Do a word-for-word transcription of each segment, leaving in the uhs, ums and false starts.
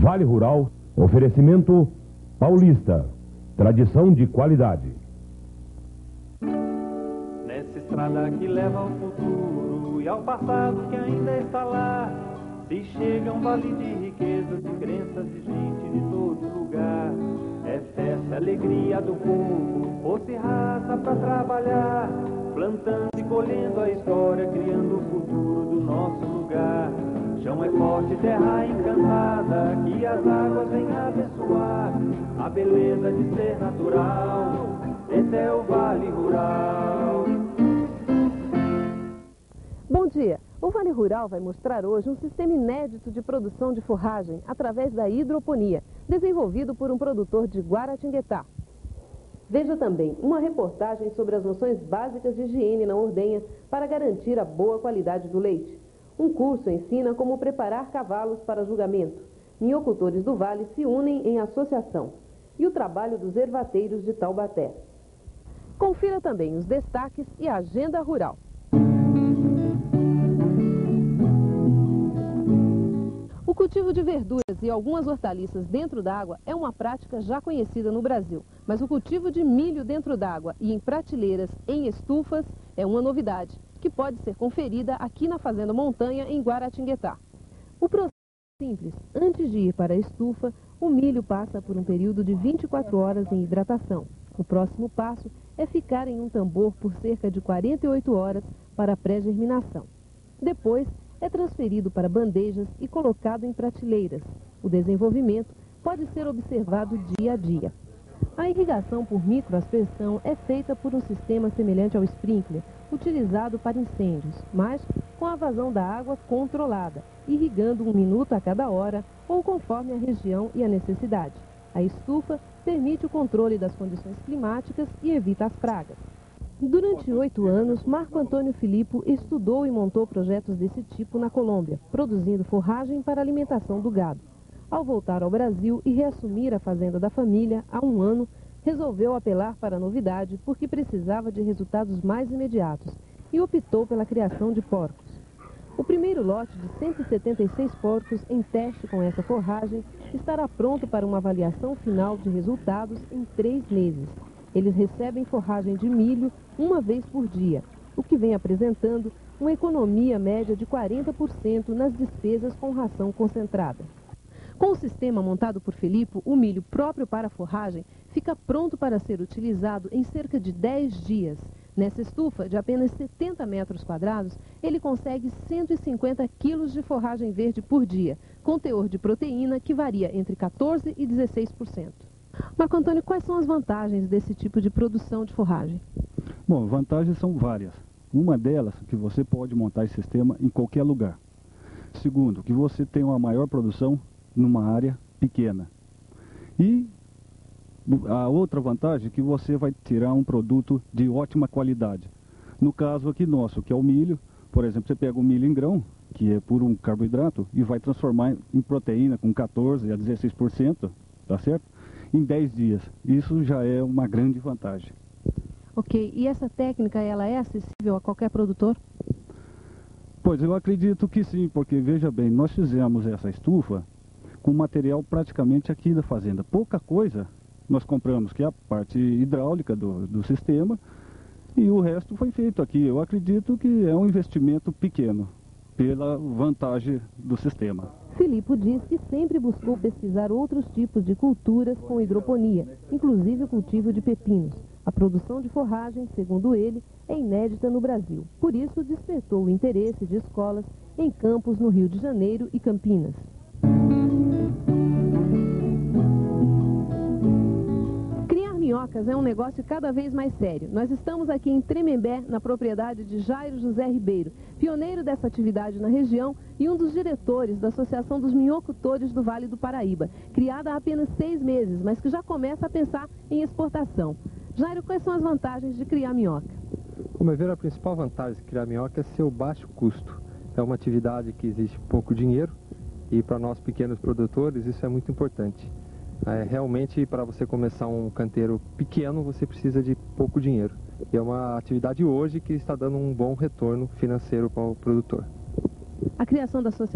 Vale Rural, oferecimento Paulista, tradição de qualidade. Nessa estrada que leva ao futuro e ao passado que ainda está lá, se chega um vale de riquezas, de crenças de gente de todo lugar. É festa, alegria do povo, fosse raça pra trabalhar, plantando e colhendo a história, criando o futuro do nosso lugar. Chão é forte, terra encantada, que as águas vêm abençoar a beleza de ser natural. Esse é o Vale Rural. Bom dia! O Vale Rural vai mostrar hoje um sistema inédito de produção de forragem através da hidroponia, desenvolvido por um produtor de Guaratinguetá. Veja também uma reportagem sobre as noções básicas de higiene na ordenha para garantir a boa qualidade do leite. Um curso ensina como preparar cavalos para julgamento. Minhocultores do Vale se unem em associação. E o trabalho dos ervateiros de Taubaté. Confira também os destaques e a agenda rural. O cultivo de verduras e algumas hortaliças dentro d'água é uma prática já conhecida no Brasil. Mas o cultivo de milho dentro d'água e em prateleiras, em estufas, é uma novidade, que pode ser conferida aqui na Fazenda Montanha, em Guaratinguetá. O processo é simples. Antes de ir para a estufa, o milho passa por um período de vinte e quatro horas em hidratação. O próximo passo é ficar em um tambor por cerca de quarenta e oito horas para a pré-germinação. Depois, é transferido para bandejas e colocado em prateleiras. O desenvolvimento pode ser observado dia a dia. A irrigação por microaspersão é feita por um sistema semelhante ao sprinkler, utilizado para incêndios, mas com a vazão da água controlada, irrigando um minuto a cada hora ou conforme a região e a necessidade. A estufa permite o controle das condições climáticas e evita as pragas. Durante oito anos, Marco Antônio Filippo estudou e montou projetos desse tipo na Colômbia, produzindo forragem para a alimentação do gado. Ao voltar ao Brasil e reassumir a fazenda da família há um ano, resolveu apelar para a novidade porque precisava de resultados mais imediatos e optou pela criação de porcos. O primeiro lote de cento e setenta e seis porcos em teste com essa forragem estará pronto para uma avaliação final de resultados em três meses. Eles recebem forragem de milho uma vez por dia, o que vem apresentando uma economia média de quarenta por cento nas despesas com ração concentrada. Com o sistema montado por Filippo, o milho próprio para a forragem fica pronto para ser utilizado em cerca de dez dias. Nessa estufa de apenas setenta metros quadrados, ele consegue cento e cinquenta quilos de forragem verde por dia, com teor de proteína que varia entre quatorze por cento e dezesseis por cento. Marco Antônio, quais são as vantagens desse tipo de produção de forragem? Bom, vantagens são várias. Uma delas é que você pode montar esse sistema em qualquer lugar. Segundo, que você tem uma maior produção numa área pequena. E a outra vantagem é que você vai tirar um produto de ótima qualidade. No caso aqui nosso, que é o milho, por exemplo, você pega o milho em grão, que é puro um carboidrato, e vai transformar em proteína com quatorze a dezesseis por cento, tá certo? Em dez dias. Isso já é uma grande vantagem. Ok, e essa técnica, ela é acessível a qualquer produtor? Pois, eu acredito que sim, porque veja bem, nós fizemos essa estufa com material praticamente aqui da fazenda. Pouca coisa nós compramos, que é a parte hidráulica do, do sistema, e o resto foi feito aqui. Eu acredito que é um investimento pequeno, pela vantagem do sistema. Filippo diz que sempre buscou pesquisar outros tipos de culturas com hidroponia, inclusive o cultivo de pepinos. A produção de forragem, segundo ele, é inédita no Brasil. Por isso, despertou o interesse de escolas em campos no Rio de Janeiro e Campinas. Minhocas é um negócio cada vez mais sério. Nós estamos aqui em Tremembé, na propriedade de Jairo José Ribeiro, pioneiro dessa atividade na região e um dos diretores da Associação dos Minhocultores do Vale do Paraíba, criada há apenas seis meses, mas que já começa a pensar em exportação. Jairo, quais são as vantagens de criar minhoca? Como eu vejo, a principal vantagem de criar minhoca é seu baixo custo. É uma atividade que exige pouco dinheiro e para nós pequenos produtores isso é muito importante. É, realmente, para você começar um canteiro pequeno, você precisa de pouco dinheiro. E é uma atividade hoje que está dando um bom retorno financeiro para o produtor. A criação da associação foi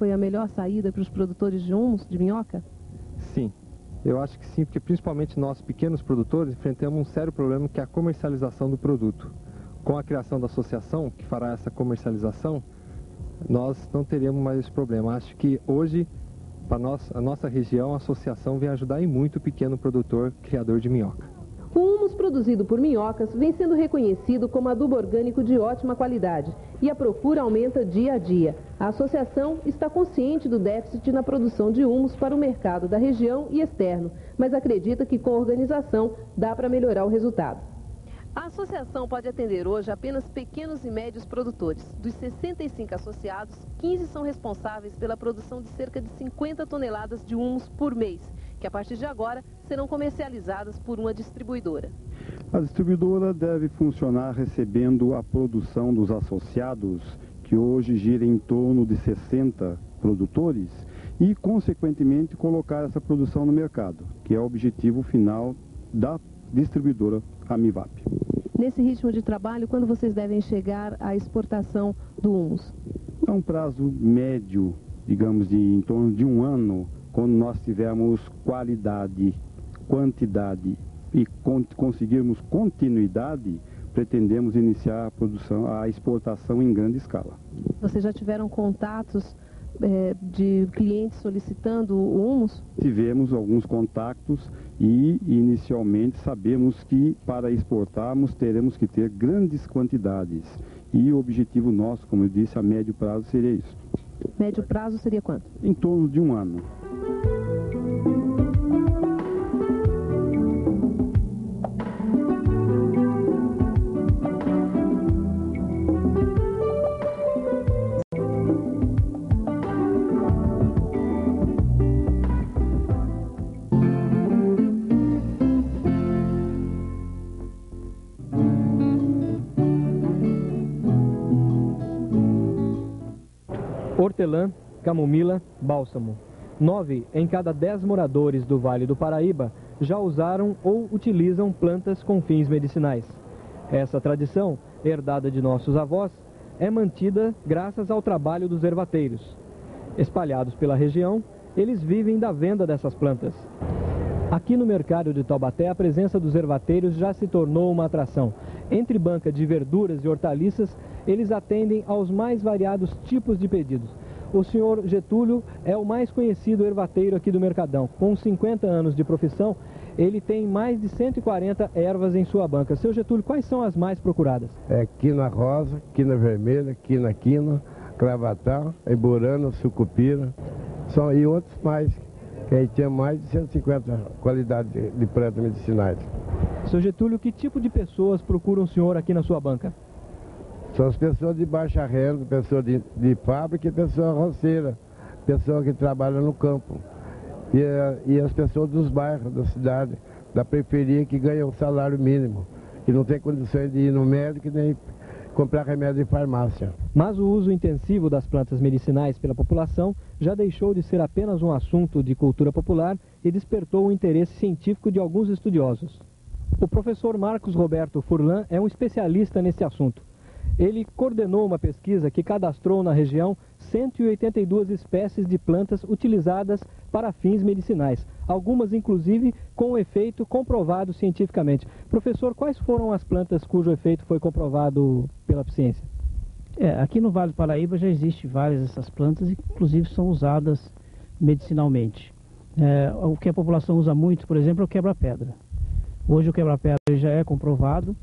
foi a melhor saída para os produtores de humus, de minhoca? Sim, eu acho que sim, porque principalmente nós pequenos produtores enfrentamos um sério problema que é a comercialização do produto. Com a criação da associação que fará essa comercialização, nós não teremos mais esse problema. Acho que hoje, para nós, a nossa região, a associação vem ajudar e muito o pequeno produtor criador de minhoca. O humus produzido por minhocas vem sendo reconhecido como adubo orgânico de ótima qualidade e a procura aumenta dia a dia. A associação está consciente do déficit na produção de humus para o mercado da região e externo, mas acredita que com a organização dá para melhorar o resultado. A associação pode atender hoje apenas pequenos e médios produtores. Dos sessenta e cinco associados, quinze são responsáveis pela produção de cerca de cinquenta toneladas de humus por mês, que a partir de agora serão comercializadas por uma distribuidora. A distribuidora deve funcionar recebendo a produção dos associados, que hoje gira em torno de sessenta produtores, e, consequentemente, colocar essa produção no mercado, que é o objetivo final da distribuidora Amivap. Nesse ritmo de trabalho, quando vocês devem chegar à exportação do humus? É um prazo médio, digamos, de em torno de um ano, quando nós tivermos qualidade, quantidade e con conseguirmos continuidade, pretendemos iniciar a produção, a exportação em grande escala. Vocês já tiveram contatos é, de clientes solicitando o humus? Tivemos alguns contatos e, inicialmente, sabemos que para exportarmos teremos que ter grandes quantidades. E o objetivo nosso, como eu disse, a médio prazo seria isso. Médio prazo seria quanto? Em torno de um ano. Hortelã, camomila, bálsamo. Nove em cada dez moradores do Vale do Paraíba já usaram ou utilizam plantas com fins medicinais. Essa tradição, herdada de nossos avós, é mantida graças ao trabalho dos ervateiros. Espalhados pela região, eles vivem da venda dessas plantas. Aqui no mercado de Taubaté, a presença dos ervateiros já se tornou uma atração. Entre banca de verduras e hortaliças, eles atendem aos mais variados tipos de pedidos. O senhor Getúlio é o mais conhecido ervateiro aqui do Mercadão. Com cinquenta anos de profissão, ele tem mais de cento e quarenta ervas em sua banca. Seu Getúlio, quais são as mais procuradas? É quina rosa, quina vermelha, quina quina, cravatal, emburana, sucupira, são, e outros mais, que a gente tinha mais de cento e cinquenta qualidades de, de plantas medicinais. Seu Getúlio, que tipo de pessoas procuram o senhor aqui na sua banca? São as pessoas de baixa renda, pessoas de, de fábrica e pessoas roceiras, pessoas que trabalham no campo. E, e as pessoas dos bairros, da cidade, da periferia, que ganham o salário mínimo, que não tem condições de ir no médico nem comprar remédio em farmácia. Mas o uso intensivo das plantas medicinais pela população já deixou de ser apenas um assunto de cultura popular e despertou o interesse científico de alguns estudiosos. O professor Marcos Roberto Furlan é um especialista nesse assunto. Ele coordenou uma pesquisa que cadastrou na região cento e oitenta e duas espécies de plantas utilizadas para fins medicinais, algumas inclusive com efeito comprovado cientificamente. Professor, quais foram as plantas cujo efeito foi comprovado pela ciência? É, aqui no Vale do Paraíba já existe várias dessas plantas e inclusive são usadas medicinalmente. É, o que a população usa muito, por exemplo, é o quebra-pedra. Hoje o quebra-pedra já é comprovado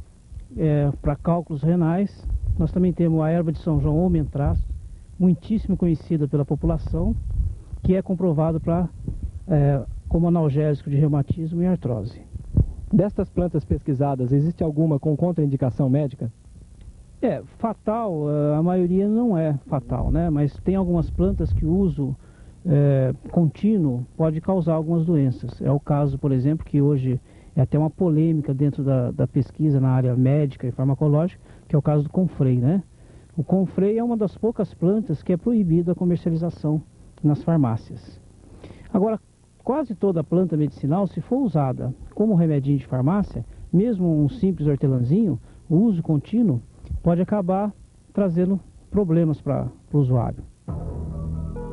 é, para cálculos renais. Nós também temos a erva de São João ou mentraço, muitíssimo conhecida pela população, que é comprovado para é, como analgésico de reumatismo e artrose. Destas plantas pesquisadas, existe alguma com contraindicação médica? É, fatal, a maioria não é fatal, né? Mas tem algumas plantas que o uso é, contínuo pode causar algumas doenças. É o caso, por exemplo, que hoje é até uma polêmica dentro da, da pesquisa na área médica e farmacológica, que é o caso do confrei, né? O confrei é uma das poucas plantas que é proibida a comercialização nas farmácias. Agora, quase toda planta medicinal, se for usada como remedinho de farmácia, mesmo um simples hortelãzinho, o uso contínuo pode acabar trazendo problemas para o usuário.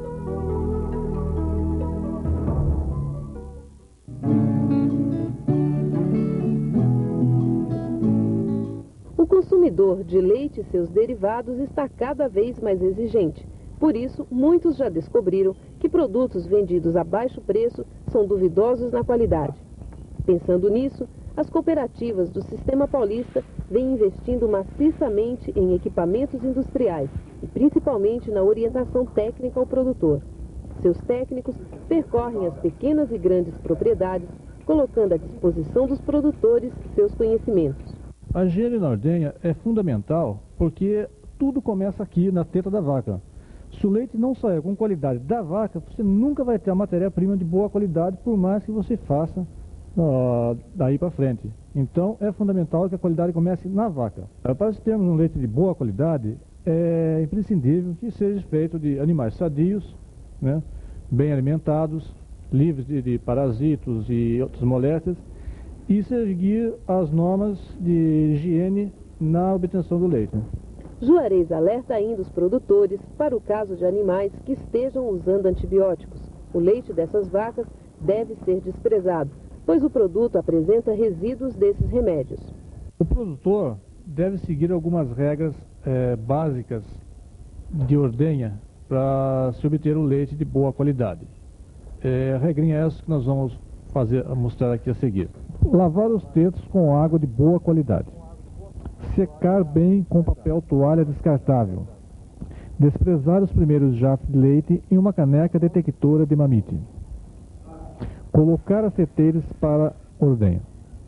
consumidor de leite e seus derivados está cada vez mais exigente. Por isso, muitos já descobriram que produtos vendidos a baixo preço são duvidosos na qualidade. Pensando nisso, as cooperativas do Sistema Paulista vêm investindo maciçamente em equipamentos industriais e principalmente na orientação técnica ao produtor. Seus técnicos percorrem as pequenas e grandes propriedades, colocando à disposição dos produtores seus conhecimentos. A higiene na ordenha é fundamental porque tudo começa aqui na teta da vaca. Se o leite não sair com qualidade da vaca, você nunca vai ter a matéria-prima de boa qualidade, por mais que você faça uh, daí para frente. Então é fundamental que a qualidade comece na vaca. Para termos um leite de boa qualidade, é imprescindível que seja feito de animais sadios, né, bem alimentados, livres de, de parasitos e outras moléstias, e seguir as normas de higiene na obtenção do leite. Juarez alerta ainda os produtores para o caso de animais que estejam usando antibióticos. O leite dessas vacas deve ser desprezado, pois o produto apresenta resíduos desses remédios. O produtor deve seguir algumas regras é, básicas de ordenha para se obter o leite de boa qualidade. É, a regrinha é essa que nós vamos fazer, mostrar aqui a seguir. Lavar os tetos com água de boa qualidade. Secar bem com papel toalha descartável. Desprezar os primeiros jatos de leite em uma caneca detectora de mamite. Colocar as teteiras para ordenha.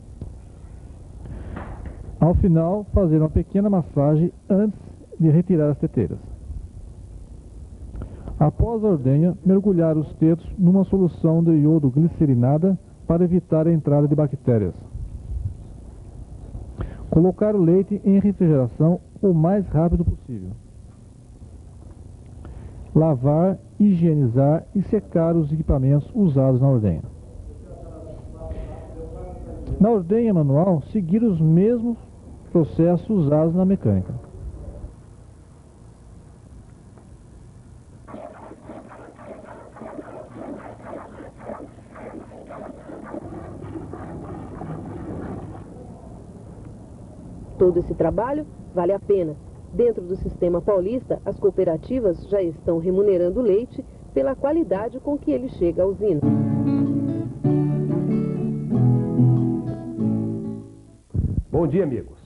Ao final, fazer uma pequena massagem antes de retirar as teteiras. Após a ordenha, mergulhar os tetos numa solução de iodo glicerinada para evitar a entrada de bactérias. Colocar o leite em refrigeração o mais rápido possível. Lavar, higienizar e secar os equipamentos usados na ordenha. Na ordenha manual, seguir os mesmos processos usados na mecânica. Todo esse trabalho vale a pena. Dentro do Sistema Paulista, as cooperativas já estão remunerando o leite pela qualidade com que ele chega à usina. Bom dia, amigos.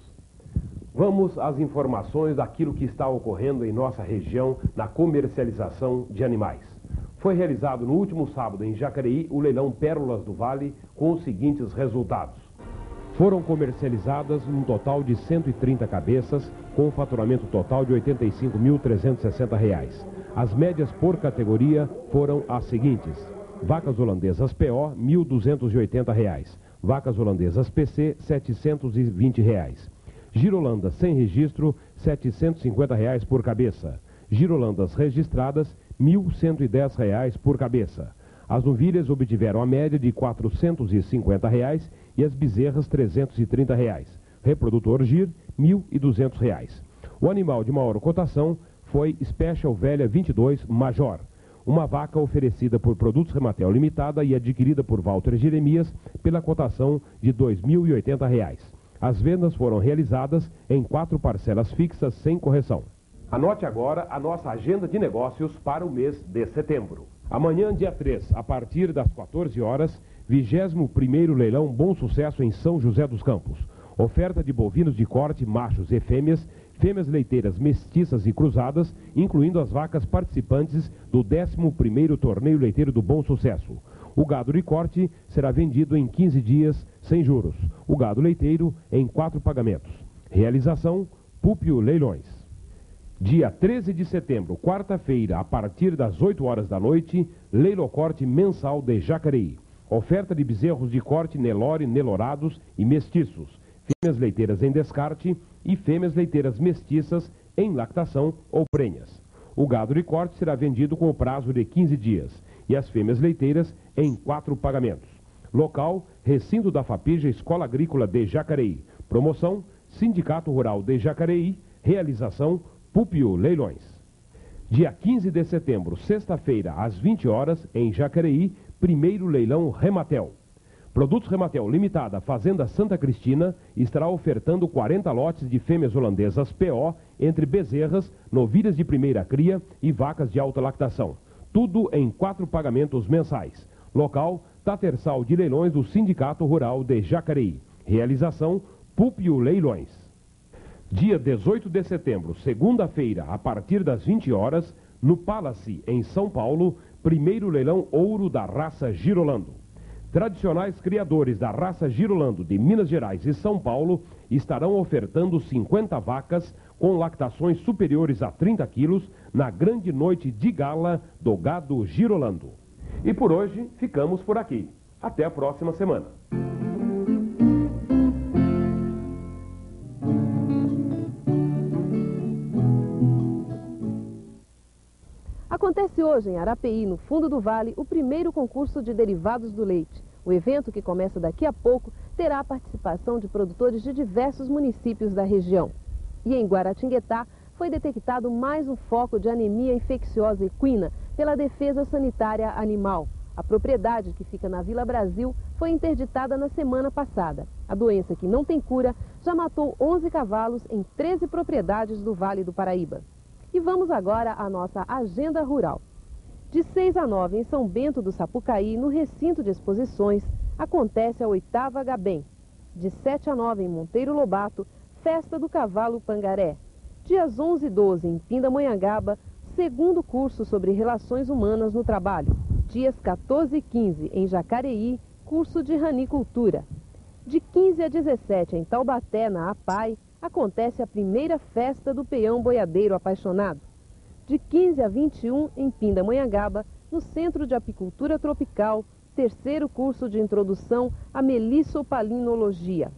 Vamos às informações daquilo que está ocorrendo em nossa região na comercialização de animais. Foi realizado no último sábado em Jacareí o leilão Pérolas do Vale com os seguintes resultados. Foram comercializadas um total de cento e trinta cabeças, com um faturamento total de oitenta e cinco mil trezentos e sessenta reais. As médias por categoria foram as seguintes: vacas holandesas P O, mil duzentos e oitenta reais. Vacas holandesas P C, setecentos e vinte reais. Girolandas sem registro, setecentos e cinquenta reais por cabeça. Girolandas registradas, mil cento e dez reais por cabeça. As novilhas obtiveram a média de quatrocentos e cinquenta reais e as bezerras trezentos e trinta reais. Reprodutor Gir, mil e duzentos reais. O animal de maior cotação foi Special Velha vinte e dois Major, uma vaca oferecida por Produtos Rematel Limitada e adquirida por Walter Jeremias pela cotação de dois mil e oitenta reais. As vendas foram realizadas em quatro parcelas fixas sem correção. Anote agora a nossa agenda de negócios para o mês de setembro. Amanhã, dia três, a partir das quatorze horas, vigésimo primeiro leilão Bom Sucesso em São José dos Campos. Oferta de bovinos de corte, machos e fêmeas, fêmeas leiteiras mestiças e cruzadas, incluindo as vacas participantes do décimo primeiro Torneio Leiteiro do Bom Sucesso. O gado de corte será vendido em quinze dias, sem juros. O gado leiteiro em quatro pagamentos. Realização, Púpio Leilões. Dia treze de setembro, quarta-feira, a partir das oito horas da noite, leilocorte mensal de Jacareí. Oferta de bezerros de corte Nelore, Nelorados e mestiços, fêmeas leiteiras em descarte e fêmeas leiteiras mestiças em lactação ou prenhas. O gado de corte será vendido com o prazo de quinze dias e as fêmeas leiteiras em quatro pagamentos. Local, Recinto da Fapija Escola Agrícola de Jacareí. Promoção, Sindicato Rural de Jacareí. Realização, Púpio Leilões. Dia quinze de setembro, sexta-feira, às vinte horas, em Jacareí, primeiro leilão Rematel. Produtos Rematel Limitada Fazenda Santa Cristina estará ofertando quarenta lotes de fêmeas holandesas P O entre bezerras, novilhas de primeira cria e vacas de alta lactação. Tudo em quatro pagamentos mensais. Local, Tatersal de Leilões do Sindicato Rural de Jacareí. Realização, Púlpio Leilões. Dia dezoito de setembro, segunda-feira, a partir das vinte horas, no Palace, em São Paulo, primeiro leilão ouro da raça Girolando. Tradicionais criadores da raça Girolando de Minas Gerais e São Paulo estarão ofertando cinquenta vacas com lactações superiores a trinta quilos na grande noite de gala do gado Girolando. E por hoje, ficamos por aqui. Até a próxima semana. Acontece hoje em Arapeí, no fundo do vale, o primeiro concurso de derivados do leite. O evento, que começa daqui a pouco, terá a participação de produtores de diversos municípios da região. E em Guaratinguetá foi detectado mais um foco de anemia infecciosa equina pela Defesa Sanitária Animal. A propriedade, que fica na Vila Brasil, foi interditada na semana passada. A doença, que não tem cura, já matou onze cavalos em treze propriedades do Vale do Paraíba. E vamos agora à nossa agenda rural. De seis a nove, em São Bento do Sapucaí, no recinto de exposições, acontece a oitava Gabem. De sete a nove, em Monteiro Lobato, Festa do Cavalo Pangaré. Dias onze e doze, em Pindamonhangaba, segundo curso sobre relações humanas no trabalho. Dias quatorze e quinze, em Jacareí, curso de ranicultura. De quinze a dezessete, em Taubaté, na APAI, acontece a primeira festa do peão boiadeiro apaixonado. De quinze a vinte e um, em Pindamonhangaba, no Centro de Apicultura Tropical, terceiro curso de introdução à melissopalinologia.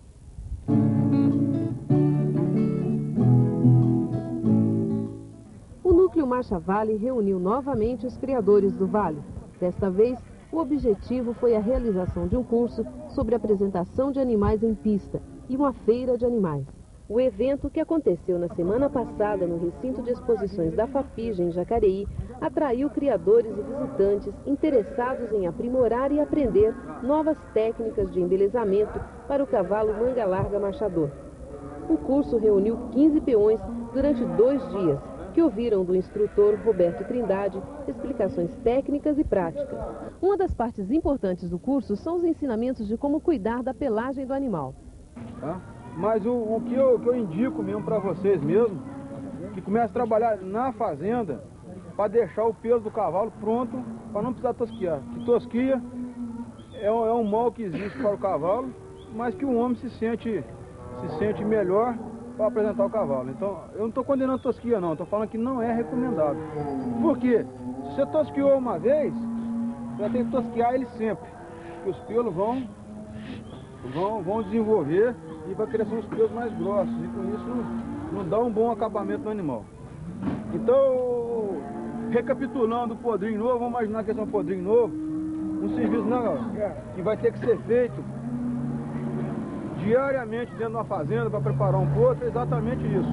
O Núcleo Marcha Vale reuniu novamente os criadores do Vale. Desta vez, o objetivo foi a realização de um curso sobre apresentação de animais em pista e uma feira de animais. O evento, que aconteceu na semana passada no recinto de exposições da FAPIJ, em Jacareí, atraiu criadores e visitantes interessados em aprimorar e aprender novas técnicas de embelezamento para o cavalo manga larga marchador. O curso reuniu quinze peões durante dois dias, que ouviram do instrutor Roberto Trindade explicações técnicas e práticas. Uma das partes importantes do curso são os ensinamentos de como cuidar da pelagem do animal. Tá? Mas o, o que, eu, que eu indico mesmo para vocês mesmo, que comece a trabalhar na fazenda para deixar o pelo do cavalo pronto para não precisar tosquiar. Que tosquia é, um- é um mal que existe para o cavalo, mas que o homem se sente, se sente melhor para apresentar o cavalo. Então, eu não estou condenando tosquia não, estou falando que não é recomendado. Por quê? Se você tosquiou uma vez, você vai ter que tosquiar ele sempre, porque os pelos vão, vão, vão desenvolver e vai crescer os pelos mais grossos, e com isso não dá um bom acabamento no animal. Então, recapitulando o podrinho novo, vamos imaginar que esse é um podrinho novo, um serviço, né, galera, que vai ter que ser feito diariamente dentro de uma fazenda para preparar um potro, é exatamente isso.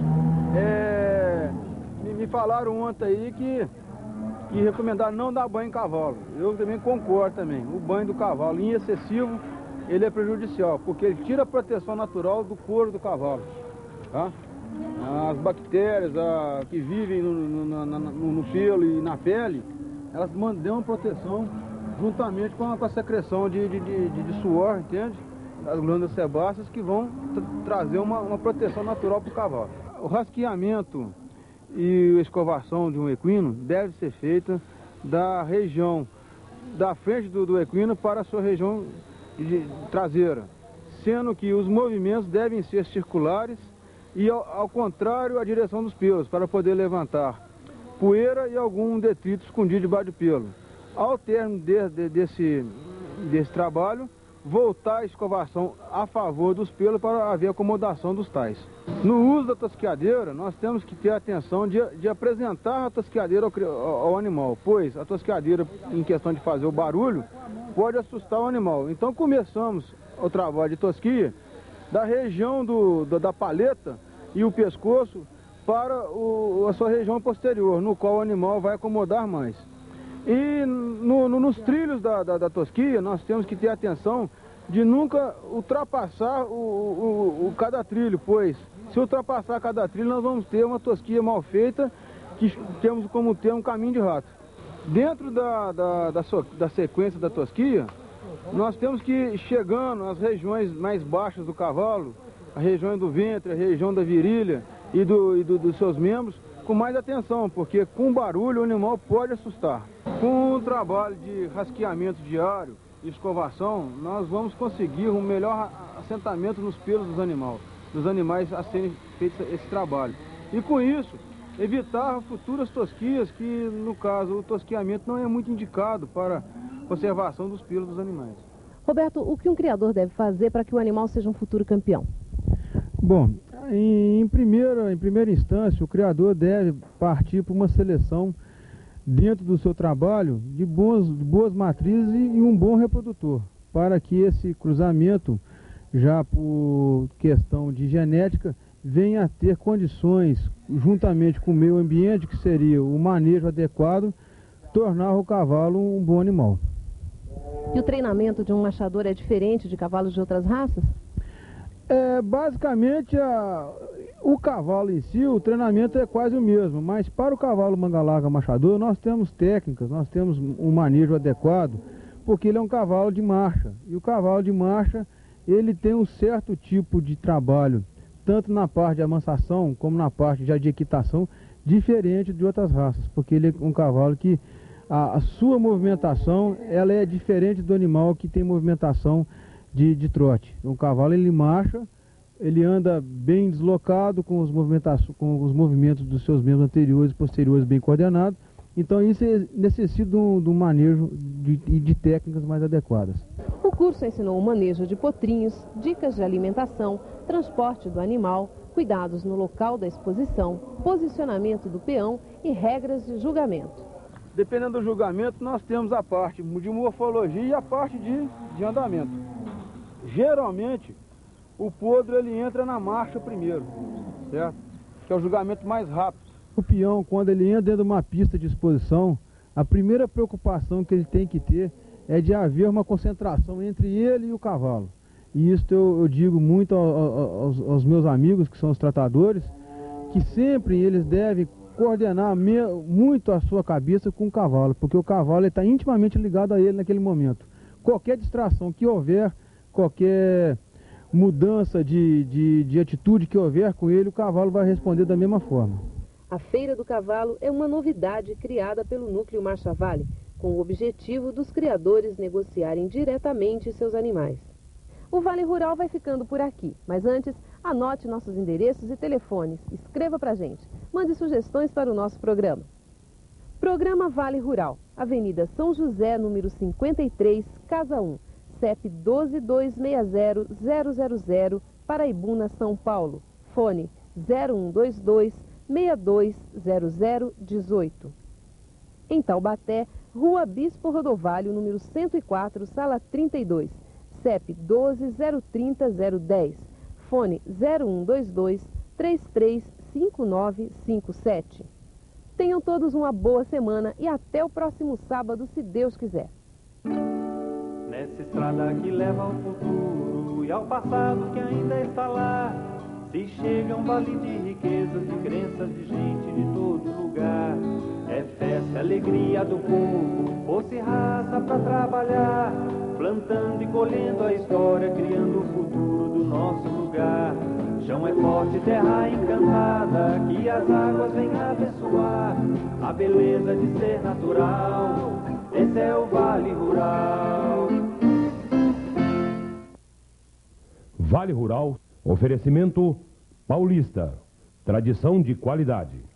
É, me, me falaram ontem aí que, que recomendaram não dar banho em cavalo. Eu também concordo também. O banho do cavalo em excessivo, ele é prejudicial, porque ele tira a proteção natural do couro do cavalo. Tá? As bactérias a, que vivem no, no, na, no, no pelo e na pele, elas mandam proteção juntamente com a, com a secreção de, de, de, de suor, entende? As glândulas sebáceas, que vão tra trazer uma, uma proteção natural para o cavalo. O rasqueamento e a escovação de um equino deve ser feita da região da frente do, do equino para a sua região de, de traseira, sendo que os movimentos devem ser circulares e ao, ao contrário a direção dos pelos, para poder levantar poeira e algum detrito escondido debaixo do pelo. Ao término de, de, desse, desse trabalho, voltar a escovação a favor dos pelos para haver acomodação dos tais. No uso da tosquiadeira, nós temos que ter atenção de, de apresentar a tosquiadeira ao, ao animal, pois a tosquiadeira, em questão de fazer o barulho, pode assustar o animal. Então começamos o trabalho de tosquia da região do, da, da paleta e o pescoço para o, a sua região posterior, no qual o animal vai acomodar mais. E no, no, nos trilhos da, da, da tosquia, nós temos que ter atenção de nunca ultrapassar o, o, o cada trilho, pois se ultrapassar cada trilho nós vamos ter uma tosquia mal feita, que temos como ter um caminho de rato. Dentro da, da, da, so, da sequência da tosquia, nós temos que ir chegando às regiões mais baixas do cavalo, a região do ventre, a região da virilha e, do, e do, dos seus membros, com mais atenção, porque com barulho o animal pode assustar. Com o trabalho de rasqueamento diário e escovação, nós vamos conseguir um melhor assentamento nos pelos dos animais, dos animais a serem feitos esse trabalho. E com isso, evitar futuras tosquias, que no caso o tosquiamento não é muito indicado para conservação dos pelos dos animais. Roberto, o que um criador deve fazer para que o animal seja um futuro campeão? Bom, em, em, primeira, em primeira instância, o criador deve partir para uma seleção dentro do seu trabalho de, bons, de boas matrizes e, e um bom reprodutor, para que esse cruzamento, já por questão de genética, venha a ter condições, juntamente com o meio ambiente, que seria o manejo adequado, tornar o cavalo um bom animal. E o treinamento de um machador é diferente de cavalos de outras raças? É, basicamente, a, o cavalo em si, o treinamento é quase o mesmo, mas para o cavalo manga larga machador, nós temos técnicas, nós temos um manejo adequado, porque ele é um cavalo de marcha, e o cavalo de marcha, ele tem um certo tipo de trabalho, tanto na parte de amansação, como na parte já de equitação, diferente de outras raças, porque ele é um cavalo que a, a sua movimentação, ela é diferente do animal que tem movimentação De, de trote. Um cavalo, ele marcha, ele anda bem deslocado, com os, com os movimentos dos seus membros anteriores e posteriores bem coordenados. Então isso necessita de um, de um manejo e de, de técnicas mais adequadas. O curso ensinou o manejo de potrinhos, dicas de alimentação, transporte do animal, cuidados no local da exposição, posicionamento do peão e regras de julgamento. Dependendo do julgamento, nós temos a parte de morfologia e a parte de, de andamento. Geralmente, o podre ele entra na marcha primeiro, certo? Que é o julgamento mais rápido. O peão, quando ele entra dentro de uma pista de exposição, a primeira preocupação que ele tem que ter é de haver uma concentração entre ele e o cavalo. E isso eu, eu digo muito aos, aos meus amigos, que são os tratadores, que sempre eles devem coordenar me, muito a sua cabeça com o cavalo, porque o cavalo está intimamente ligado a ele naquele momento. Qualquer distração que houver, qualquer mudança de, de, de atitude que houver com ele, o cavalo vai responder da mesma forma. A Feira do Cavalo é uma novidade criada pelo Núcleo Marcha Vale, com o objetivo dos criadores negociarem diretamente seus animais. O Vale Rural vai ficando por aqui, mas antes, anote nossos endereços e telefones, escreva pra gente, mande sugestões para o nosso programa. Programa Vale Rural, Avenida São José, número cinquenta e três, Casa um, C E P doze dois seis zero zero zero zero, Paraibuna, São Paulo. Fone zero um dois dois, seis dois zero zero um oito. Em Taubaté, Rua Bispo Rodovalho, número cento e quatro, Sala trinta e dois, C E P doze zero trinta zero dez. Fone zero um dois dois, três três cinco nove cinco sete. Tenham todos uma boa semana e até o próximo sábado, se Deus quiser. Nessa estrada que leva ao futuro e ao passado que ainda está lá, se chega um vale de riquezas, de crenças de gente de todo lugar. É festa, alegria do povo, fosse raça pra trabalhar, plantando e colhendo a história, criando o futuro do nosso lugar. Chão é forte, terra encantada, que as águas vêm abençoar a beleza de ser natural. Esse é o Vale Rural. Vale Rural, oferecimento Paulista, tradição de qualidade.